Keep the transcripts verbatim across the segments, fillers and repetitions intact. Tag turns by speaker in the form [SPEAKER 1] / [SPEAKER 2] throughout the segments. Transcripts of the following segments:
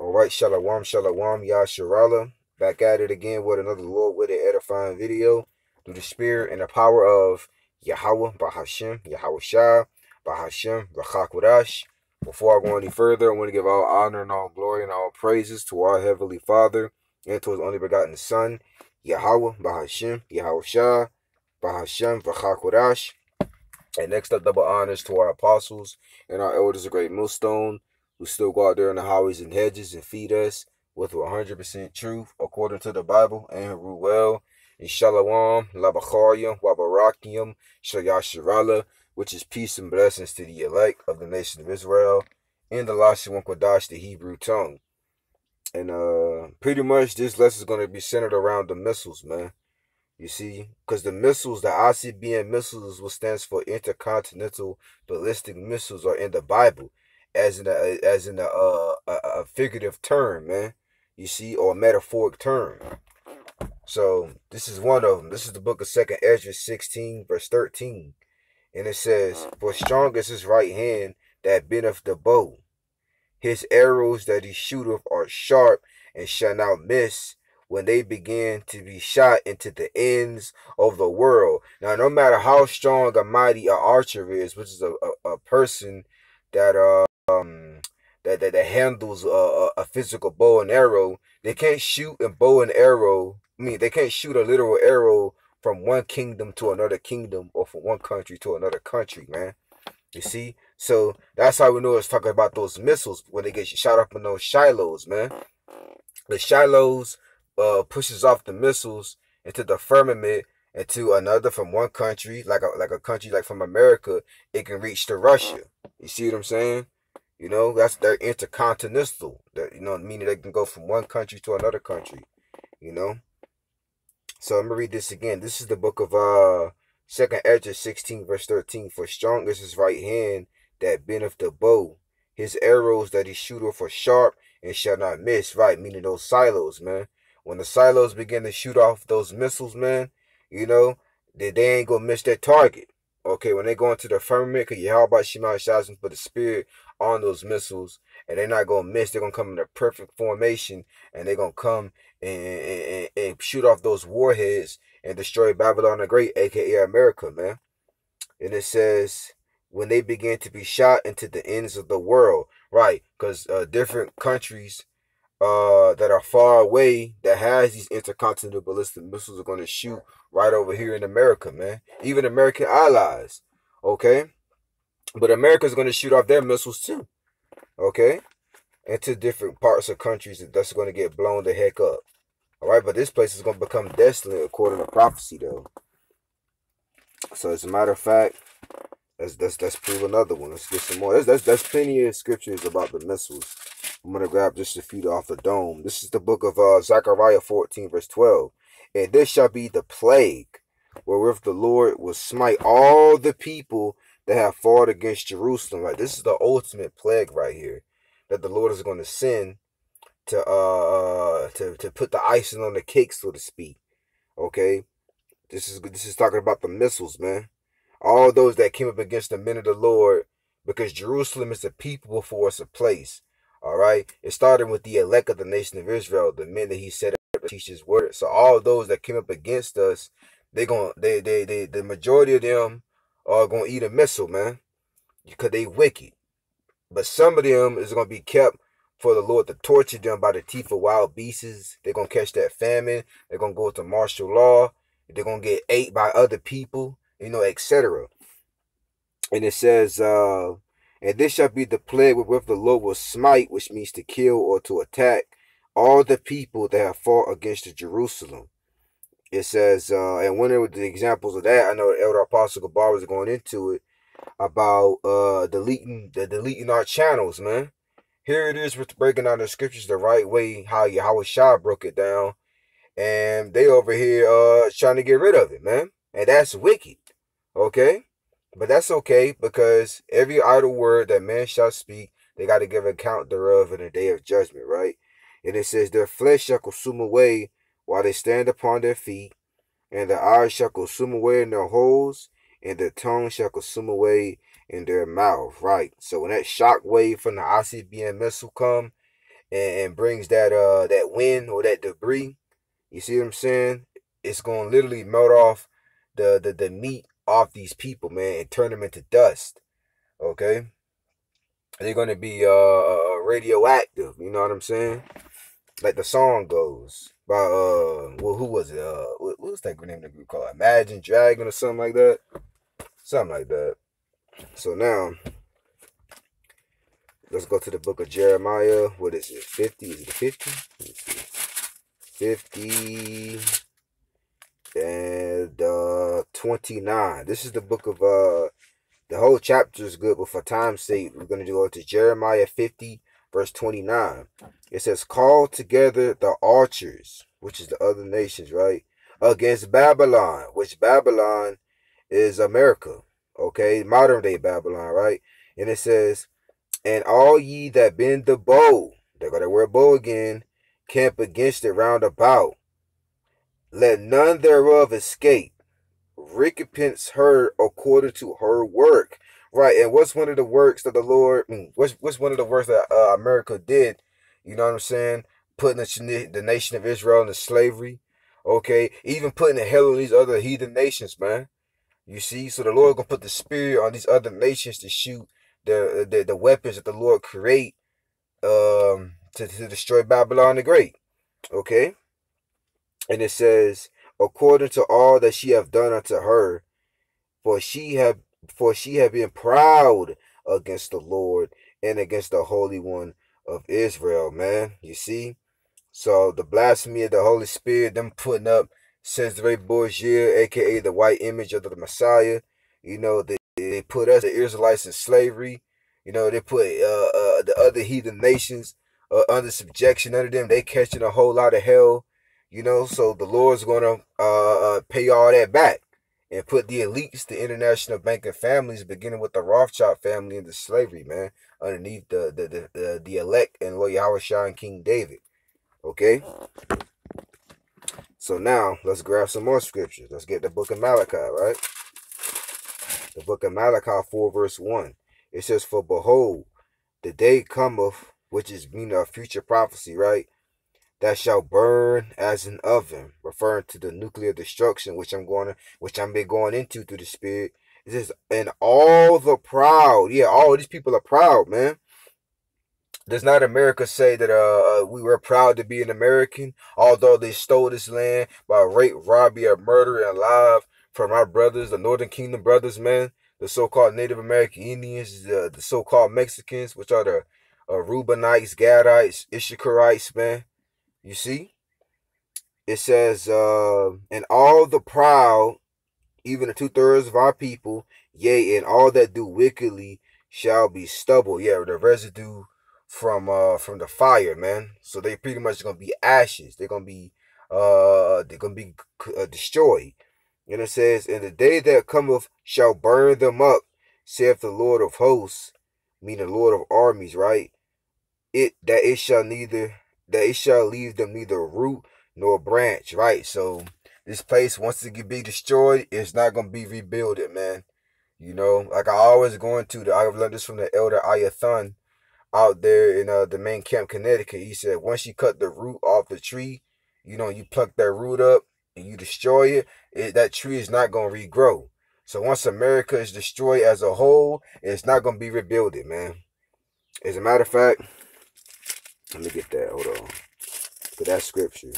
[SPEAKER 1] All right, shalom, shalom, Yasharala. Back at it again with another Lord with an edifying video through the spirit and the power of Yahweh, Bahashem, Yahweh Shah, Bahashem, Rachakwadash. Before I go any further, I want to give all honor and all glory and all praises to our Heavenly Father and to His only begotten Son, Yahweh, Bahashem, Yahweh Shah, Bahashem, Rachakwadash. And next up, double honors to our apostles and our elders of Great Millstone, who still go out there in the highways and hedges and feed us with one hundred percent truth according to the Bible and who rule well. And Shalom, Labacharium, Wabarakium, Shayasharala, which is peace and blessings to the elect of the nation of Israel, in the Lashawan Kodash, the Hebrew tongue. And uh, pretty much this lesson is going to be centered around the missiles, man. You see, because the missiles, the I C B M missiles, what stands for intercontinental ballistic missiles, are in the Bible, as in a as in a, uh, a a figurative term, man. You see, or a metaphoric term. So this is one of them. This is the book of Second Ezra sixteen, verse thirteen, and it says, "For strong is his right hand that bendeth the bow; his arrows that he shooteth are sharp and shall not miss, when they begin to be shot into the ends of the world." Now, no matter how strong or mighty an archer is, which is a, a, a person that uh, um that, that that handles a, a physical bow and arrow, they can't shoot a bow and arrow. I mean, they can't shoot a literal arrow from one kingdom to another kingdom or from one country to another country, man. You see? So that's how we know it's talking about those missiles when they get shot up in those Shilohs, man. The Shilohs Uh, pushes off the missiles into the firmament into another from one country, like a like a country like from America, it can reach to Russia. You see what I'm saying? You know, that's their intercontinental. That, you know, meaning they can go from one country to another country. You know. So I'm gonna read this again. This is the book of uh Second Ezra sixteen, verse thirteen. "For strong is his right hand that bendeth the bow; his arrows that he shooteth are sharp and shall not miss." Right, meaning those silos, man. When the silos begin to shoot off those missiles, man, you know, they, they ain't gonna miss their target. Okay, when they go into the firmament, because you how about Shema Shazim put the spirit on those missiles, and they're not gonna miss, they're gonna come in a perfect formation, and they're gonna come and, and, and shoot off those warheads and destroy Babylon the Great, aka America, man. And it says, when they begin to be shot into the ends of the world, right? Because uh, different countries uh that are far away that has these intercontinental ballistic missiles are going to shoot right over here in America, man. Even American allies, okay? But America's going to shoot off their missiles too, okay? Into different parts of countries that's going to get blown the heck up. All right, but this place is going to become desolate according to prophecy, though. So as a matter of fact, Let's, let's, let's prove another one. Let's get some more. There's, there's, there's plenty of scriptures about the missiles. I'm going to grab just a few off the dome. This is the book of uh, Zechariah fourteen, verse twelve. "And this shall be the plague wherewith the Lord will smite all the people that have fought against Jerusalem." Right, this is the ultimate plague right here that the Lord is going to send to uh to to put the icing on the cake, so to speak. Okay, this is this is talking about the missiles, man. All those that came up against the men of the Lord, because Jerusalem is a people before it's a place. All right. It started with the elect of the nation of Israel, the men that he set up to teach his word. So all those that came up against us, they going they they they the majority of them are gonna eat a missile, man. Because they wicked. But some of them is gonna be kept for the Lord to torture them by the teeth of wild beasts. They're gonna catch that famine. They're gonna go to martial law. They're gonna get ate by other people, you know, et cetera. And it says, uh, "And this shall be the plague wherewith the Lord will smite," which means to kill or to attack, "all the people that have fought against the Jerusalem." It says, uh, and one of the examples of that, I know Elder Apostle Gabar was going into it, about uh, deleting, the deleting our channels, man. Here it is with breaking down the scriptures the right way, how Yahweh Shah broke it down. And they over here uh, trying to get rid of it, man. And that's wicked, okay? But that's okay, because every idle word that man shall speak, they got to give account thereof in the day of judgment, right? And it says, "Their flesh shall consume away while they stand upon their feet, and their eyes shall consume away in their holes, and their tongue shall consume away in their mouth," right? So when that shock wave from the I C B M missile come, and, and brings that uh that wind or that debris. You see what I'm saying? It's gonna literally melt off the the, the meat off these people, man, and turn them into dust. Okay, they're gonna be uh, uh radioactive. You know what I'm saying? Like the song goes by uh well, who was it? Uh what, what was that name of the group called? Imagine Dragon or something like that. Something like that. So now let's go to the book of Jeremiah. What is it? fifty? Is it fifty? fifty and uh twenty-nine. This is the book of uh the whole chapter is good, but for time's sake, we're gonna go to Jeremiah fifty, verse twenty-nine. It says, "Call together the archers," which is the other nations, right? "Against Babylon," which Babylon is America. Okay, modern day Babylon, right? And it says, "And all ye that bend the bow," they're gonna wear a bow again, "camp against it round about. Let none thereof escape. Recompense her according to her work." Right, and what's one of the works that the Lord, what's, what's one of the works that uh, America did, you know what I'm saying? Putting the, the nation of Israel into slavery, okay? Even putting the hell on these other heathen nations, man. You see? So the Lord going to put the spirit on these other nations to shoot the, the, the weapons that the Lord create um, to, to destroy Babylon the Great, okay? And it says, "According to all that she have done unto her, for she have for she have been proud against the Lord and against the Holy One of Israel," man. You see? So the blasphemy of the Holy Spirit, them putting up Cesare Borgia, aka the white image of the Messiah. You know, they, they put us, the Israelites, in slavery. You know, they put uh, uh, the other heathen nations uh, under subjection under them. They catching a whole lot of hell. You know, so the Lord's gonna uh, uh, pay all that back and put the elites, the international banking families, beginning with the Rothschild family, into slavery, man, underneath the the the, the, the elect and Lord Yahweh and King David. Okay? So now, let's grab some more scriptures. Let's get the book of Malachi, right? The book of Malachi four, verse one. It says, "For behold, the day cometh," which is, you know, a future prophecy, right? "That shall burn as an oven," referring to the nuclear destruction, which I'm going to, which I'm been going into through the Spirit. It says, "And all the proud," yeah, all these people are proud, man. Does not America say that uh, uh we were proud to be an American, although they stole this land by rape, robbery, or murder and live from our brothers, the Northern Kingdom brothers, man, the so-called Native American Indians, the, the so-called Mexicans, which are the uh, Reubenites, Gadites, Issacharites, man. You see? It says, uh, "And all the proud, even the two-thirds of our people, yea, and all that do wickedly shall be stubble." Yeah, the residue from uh from the fire, man. So they pretty much gonna be ashes. They're gonna be uh they're gonna be uh, destroyed. And it says, "And the day that cometh shall burn them up, saith the Lord of hosts," meaning the Lord of armies, right? "It that it shall neither that it shall leave them neither root nor branch," right? So this place, once it be destroyed, it's not gonna be rebuilt, man. You know, like I always go into the, I've learned this from the elder Ayathun out there in uh, the main camp, Connecticut. He said, once you cut the root off the tree, you know, you pluck that root up and you destroy it, it that tree is not gonna regrow. So once America is destroyed as a whole, it's not gonna be rebuilt, man. As a matter of fact, let me get that. Hold on. For that scripture.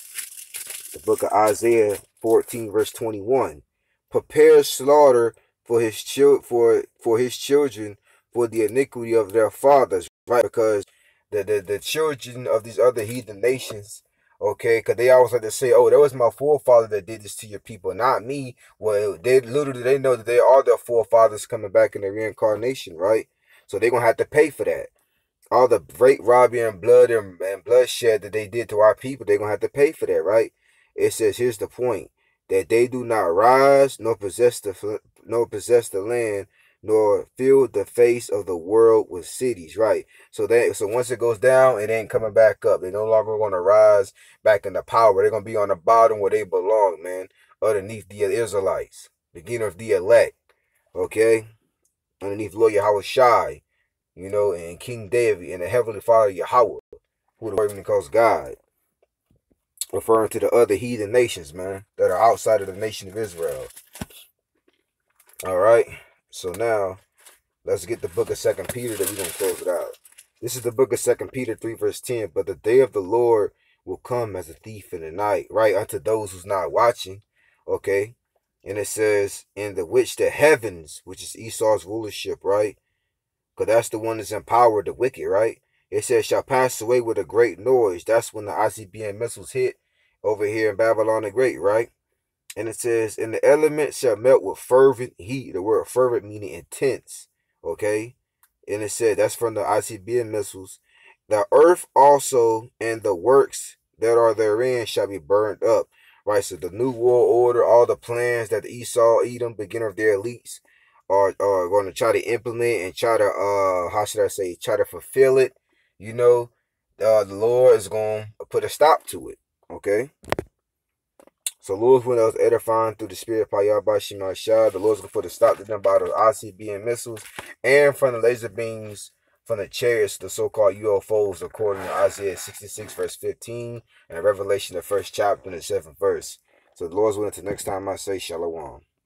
[SPEAKER 1] The book of Isaiah fourteen, verse twenty-one. "Prepare slaughter for his chil- for for his children, for the iniquity of their fathers," right? Because the, the, the children of these other heathen nations, okay, because they always like to say, "Oh, that was my forefather that did this to your people, not me." Well, they literally, they know that they are their forefathers coming back in the reincarnation, right? So they're going to have to pay for that. All the rape, robbery, and blood and, and bloodshed that they did to our people, they're going to have to pay for that, right? It says, here's the point, that they do not rise, nor possess the nor possess the land, nor fill the face of the world with cities, right? So that so once it goes down, it ain't coming back up. They're no longer going to rise back into power. They're going to be on the bottom where they belong, man, underneath the Israelites, beginning of the elect, okay? Underneath Lord Yahweh Shai, you know, and King David and the Heavenly Father Yahweh. who the word even calls God, referring to the other heathen nations, man, that are outside of the nation of Israel. All right. So now let's get the book of Second Peter that we're gonna close it out. This is the book of Second Peter three verse ten. But the day of the Lord will come as a thief in the night, right? Unto those who's not watching, okay. And it says, in the which the heavens, which is Esau's rulership, right? Because that's the one that's empowered the wicked, right? It says, shall pass away with a great noise. That's when the I C B M missiles hit over here in Babylon the Great, right? And it says, and the elements shall melt with fervent heat. The word fervent meaning intense, okay? And it said, that's from the I C B M missiles. The earth also and the works that are therein shall be burned up. Right, so the new world order, all the plans that the Esau, Edom, beginner of their elites are, are going to try to implement and try to, uh, how should I say, try to fulfill it. You know, uh, the Lord is going to put a stop to it, okay? So Lord's when I was edifying through the spirit of Yahweh Shah, the Lord's going to put a stop to them by the I C B M missiles and from the laser beams from the chariots, the so-called U F Os, according to Isaiah sixty-six, verse fifteen, and Revelation, the first chapter, and the seventh verse. So the Lord's willing, until next time I say Shalom.